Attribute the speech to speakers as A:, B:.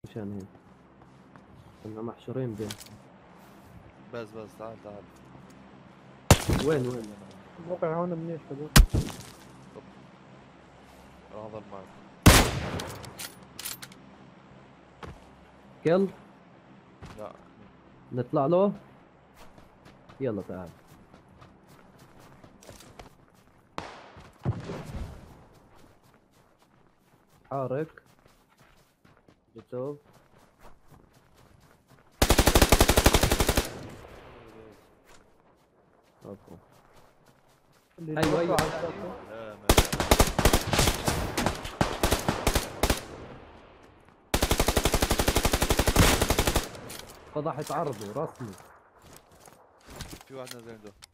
A: مشان هيك كنا محشورين بين.
B: بس تعال تعال.
A: وين؟
C: الموقع هون منيح شباب.
B: راح اضل معك.
A: كل
B: لا
A: نطلع له. يلا تعال. حارك بتشوف. اوكي
C: اللي
A: ايوه
C: يتوقع
A: ايوه.
C: على الشاشة.
B: لا ما
A: فضحت عرضه رسمي.
B: في واحد نازل عنده.